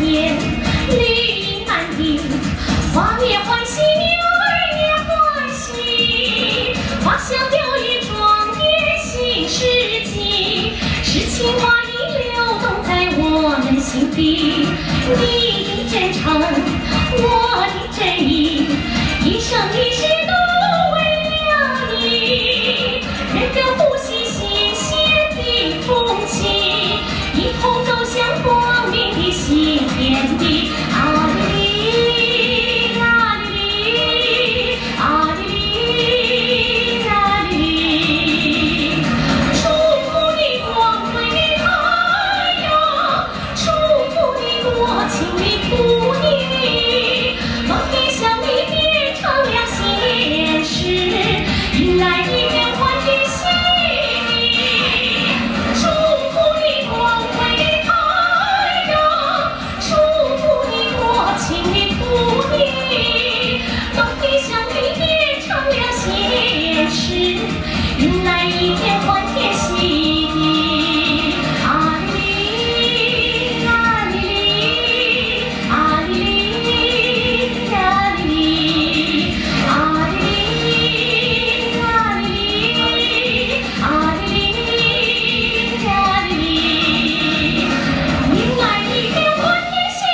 天，绿荫满地，花也欢喜，鸟儿也欢喜，花香鸟语装点新世纪，是情话意流动在我们心底。你的真诚，我的真意，一生一世都为了你。人人呼吸新鲜的空气，一同走向光明的新天地。啊哩啦哩，啊哩啦哩，祝福你光辉的太阳，祝福你多情的妇女，梦也向你变成了现实，迎来一片欢天喜地。祝福你光辉的太阳，祝福你多情的妇女，梦也向你变成了现实，迎来一片欢天喜地。啊哩啦哩，啊哩啦哩，啊哩啦哩，啊哩啦哩，迎来一片欢天喜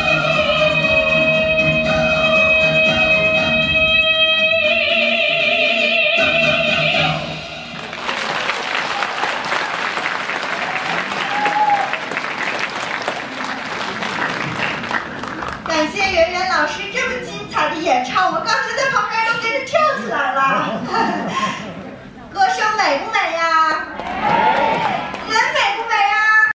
感谢圆圆老师这么精彩的演唱，我当时在旁边都跟着跳起来了。歌声美不美呀？